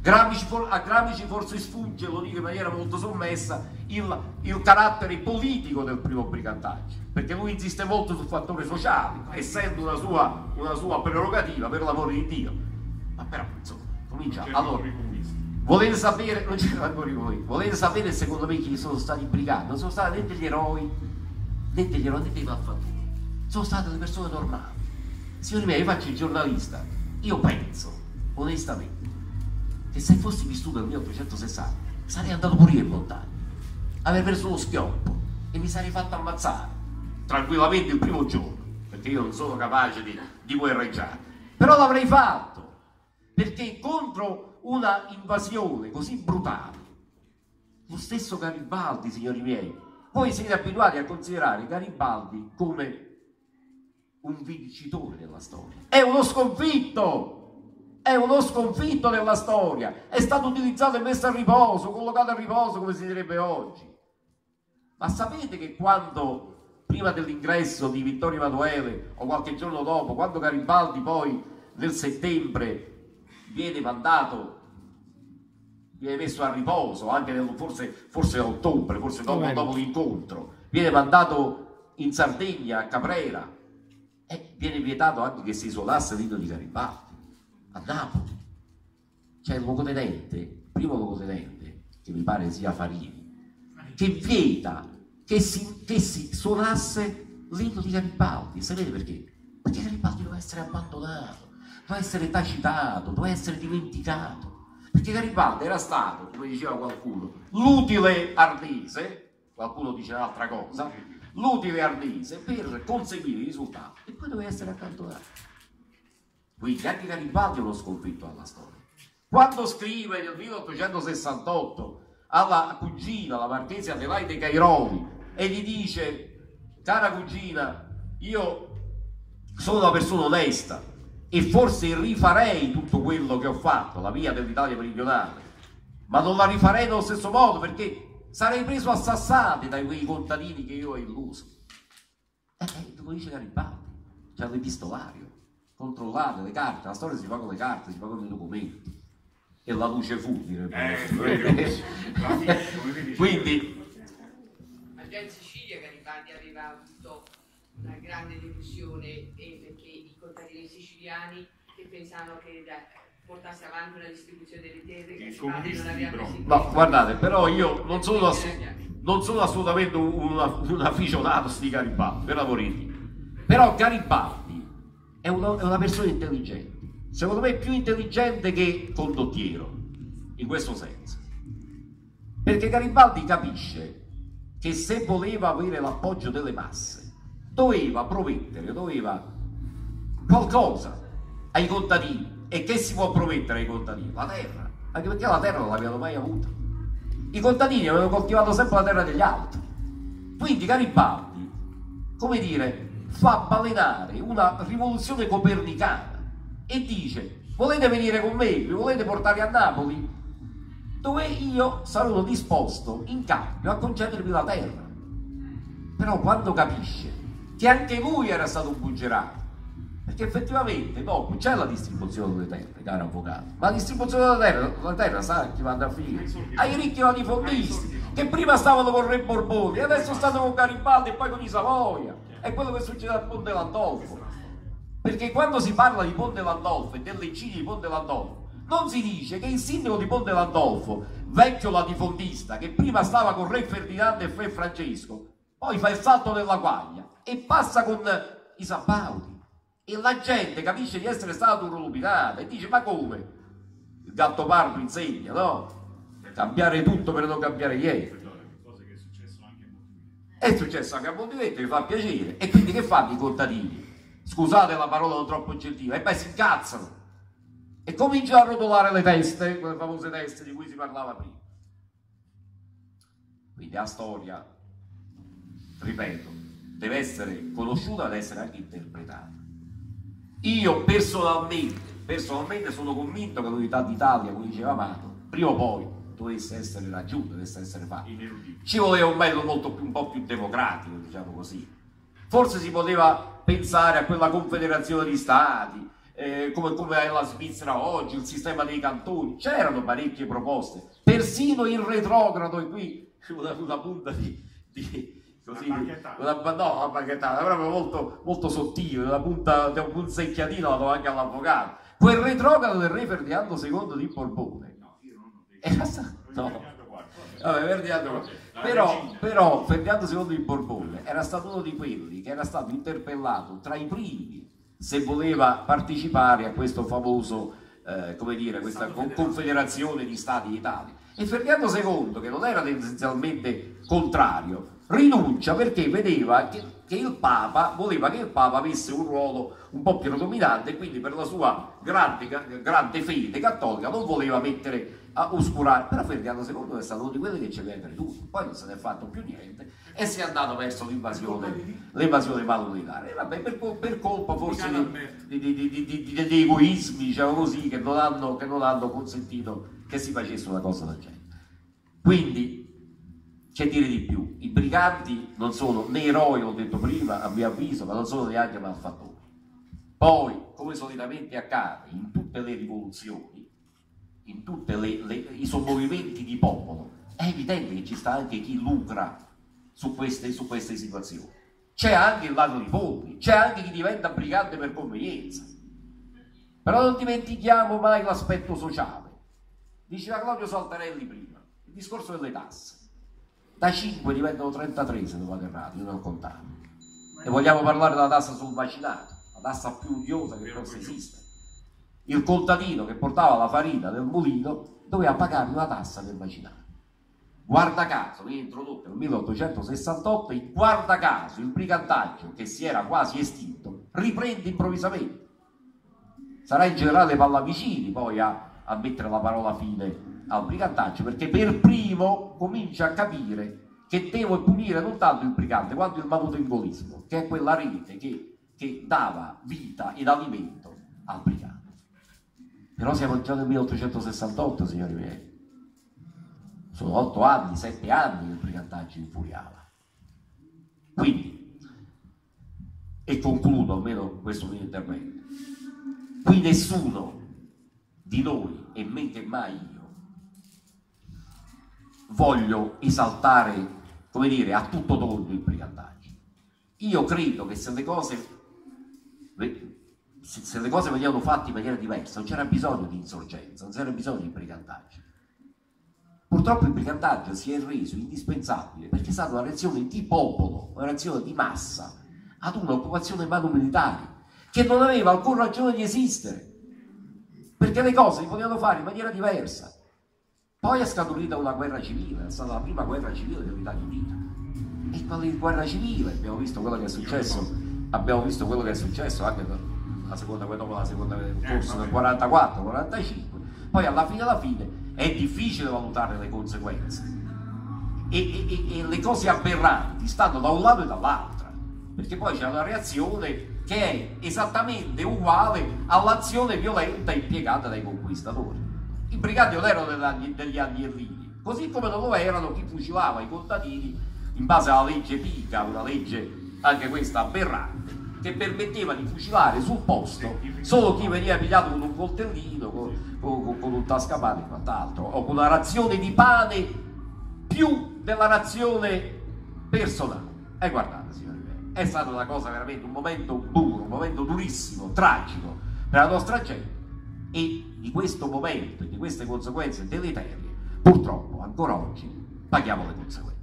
A Gramsci forse sfugge, lo dico in maniera molto sommessa, il carattere politico del primo brigantaggio, perché lui insiste molto sul fattore sociale, essendo una sua prerogativa, per l'amore di Dio. Ma però, insomma, comincia. Allora, volete sapere, non c'era ancora voi, volete sapere secondo me chi sono stati i briganti? Non sono stati né degli eroi, né dei malfattori, sono state delle persone normali. Signori miei, io faccio il giornalista, io penso, onestamente, che se fossi vissuto nel 1860 sarei andato pure io in montagna, avrei preso lo schioppo e mi sarei fatto ammazzare tranquillamente il primo giorno, perché io non sono capace di guerreggiare, però l'avrei fatto, perché contro una invasione così brutale, lo stesso Garibaldi, signori miei, voi siete abituati a considerare Garibaldi come un vincitore della storia, è uno sconfitto. È uno sconfitto nella storia, è stato utilizzato e messo a riposo, collocato a riposo come si direbbe oggi. Ma sapete che quando, prima dell'ingresso di Vittorio Emanuele o qualche giorno dopo, quando Garibaldi poi nel settembre viene messo a riposo, anche forse a ottobre, forse dopo l'incontro, viene mandato in Sardegna, a Caprera, e viene vietato anche che si isolasse l'Inno di Garibaldi a Napoli. C'è il primo luogotenente, che mi pare sia Farini, che vieta che si suonasse l'Inno di Garibaldi. Sapete perché? Perché Garibaldi doveva essere abbandonato, doveva essere tacitato, doveva essere dimenticato, perché Garibaldi era stato, come diceva qualcuno, l'utile arnese, qualcuno dice un'altra cosa, l'utile arnese per conseguire i risultati, e poi doveva essere accantonato. Quindi anche Garibaldi è uno sconfitto alla storia. Quando scrive nel 1868 alla cugina, la marchesa Adelaide Cairoli, e gli dice: cara cugina, io sono una persona onesta e forse rifarei tutto quello che ho fatto, la via dell'Italia meridionale, ma non la rifarei nello stesso modo, perché sarei preso a sassate da quei contadini che io ho illuso. Lo dice Garibaldi, c'è l'epistolario. Controllate le carte, la storia si fa con le carte, si fa con i documenti, e la luce fu, direbbe. Quindi ma già in Sicilia Garibaldi aveva avuto una grande delusione, perché i contadini siciliani che pensavano che portasse avanti una distribuzione delle terre che Garibaldi non aveva preso. No, guardate, però io non sono assolutamente un aficionato di Garibaldi, per amore di Dio. Però Garibaldi è una persona intelligente, secondo me più intelligente che Condottiero, in questo senso, perché Garibaldi capisce che se voleva avere l'appoggio delle masse doveva promettere, qualcosa ai contadini. E che si può promettere ai contadini? La terra, anche perché la terra non l'avevano mai avuta, i contadini avevano coltivato sempre la terra degli altri. Quindi Garibaldi, come dire, fa balenare una rivoluzione copernicana e dice: volete venire con me, mi volete portare a Napoli, dove io sarò disposto in cambio a concedervi la terra. Però quando capisce che anche lui era stato un buggerato, perché effettivamente dopo c'è la distribuzione delle terre, caro avvocato, ma la distribuzione della terra sa chi va a finire? Ai ricchi latifondisti, che prima stavano con Re Borboni e adesso stanno con Garibaldi e poi con i Savoia. È quello che succede al Ponte Landolfo, perché quando si parla di Ponte Landolfo e delle incisioni di Ponte Landolfo non si dice che il sindaco di Ponte Landolfo, vecchio latifondista che prima stava con Re Ferdinando e Re Francesco, poi fa il salto della quaglia e passa con i Sabauti, e la gente capisce di essere stata turlupinata e dice: ma come? Il Gattopardo insegna, no? Cambiare tutto per non cambiare niente. È successo anche a Montevideo, mi fa piacere. E quindi che fanno i contadini? Scusate la parola non troppo gentile, e poi si incazzano e cominciano a rotolare le teste, quelle famose teste di cui si parlava prima. Quindi la storia, ripeto, deve essere conosciuta, deve essere anche interpretata. Io personalmente sono convinto che l'unità d'Italia, come diceva Amato, prima o poi dovesse essere raggiunta, dovesse essere fatta. Ci voleva un metodo un po' più democratico, diciamo così. Forse si poteva pensare a quella confederazione di stati, come è la Svizzera oggi, il sistema dei cantoni. C'erano parecchie proposte, persino il retrogrado, e qui una punta così, una bacchettata proprio molto, molto sottile, una punta, un punzecchiatino la do anche all'avvocato. Quel retrogrado del re Ferdinando II di Borbone era stato, però Ferdinando II di Borbone era stato uno di quelli che era stato interpellato tra i primi se voleva partecipare a questo famoso, come dire, questa confederazione di Stati d'Italia. E Ferdinando II, che non era essenzialmente contrario, rinuncia perché vedeva che il Papa voleva che il Papa avesse un ruolo un po' più predominante, e quindi per la sua grande fede cattolica non voleva mettere a oscurare. Però Ferdinando II è stato uno di quelli che ci aveva creduto, poi non se ne è fatto più niente e si è andato verso l'invasione malunitaria. Vabbè, per colpa forse degli egoismi, diciamo così, che non hanno consentito che si facesse una cosa del genere. Quindi c'è dire di più, i briganti non sono né eroi, ho detto prima, a mio avviso, ma non sono neanche malfattori. Poi, come solitamente accade in tutte le rivoluzioni, in tutti i sommovimenti di popolo, è evidente che ci sta anche chi lucra su queste situazioni. C'è anche il lato di fondi, c'è anche chi diventa brigante per convenienza. Però non dimentichiamo mai l'aspetto sociale. Diceva Claudio Saltarelli prima, il discorso delle tasse. Da 5 diventano 33 se non vado errato, io non ho contato. E vogliamo parlare della tassa sul vaccinato, la tassa più odiosa che possa esistere. Il contadino che portava la farina nel mulino doveva pagare una tassa del vaccinato. Guarda caso, viene introdotto nel 1868 e guarda caso il brigantaggio, che si era quasi estinto, riprende improvvisamente. Sarà il generale Pallavicini poi a mettere la parola fine al brigantaggio, perché per primo comincia a capire che devo punire non tanto il brigante quanto il manutengolismo, che è quella rete che dava vita ed alimento al brigante. Però siamo già nel 1868, signori miei. Sono 8 anni, 7 anni che il brigantaggio infuriava. Quindi, e concludo almeno questo mio intervento, qui nessuno di noi, e men che mai io, voglio esaltare, come dire, a tutto tondo il brigantaggio. Io credo che se le cose venivano fatte in maniera diversa, non c'era bisogno di insorgenza, non c'era bisogno di brigantaggio. Purtroppo il brigantaggio si è reso indispensabile perché è stata una reazione di popolo, una reazione di massa ad un'occupazione mano-militare che non aveva alcuna ragione di esistere, perché le cose si potevano fare in maniera diversa. Poi è scaturita una guerra civile, è stata la prima guerra civile dell'Italia Unita. E con la guerra civile abbiamo visto quello che è successo, anche la seconda guerra, dopo la seconda corsa del 44-45. Poi alla fine è difficile valutare le conseguenze. E le cose aberranti stanno da un lato e dall'altro, perché poi c'è una reazione che è esattamente uguale all'azione violenta impiegata dai conquistatori. I briganti non erano degli agnellini, così come non lo erano chi fucilava i contadini in base alla legge Pica, una legge anche questa aberrante, che permetteva di fucilare sul posto solo chi veniva pigliato con un coltellino, con un tascapane e quant'altro, o con una razione di pane più della razione personale. E guardate, signori miei, è stata una cosa veramente, un momento duro, un momento durissimo, tragico per la nostra gente, e di questo momento e di queste conseguenze deleterie purtroppo ancora oggi paghiamo le conseguenze.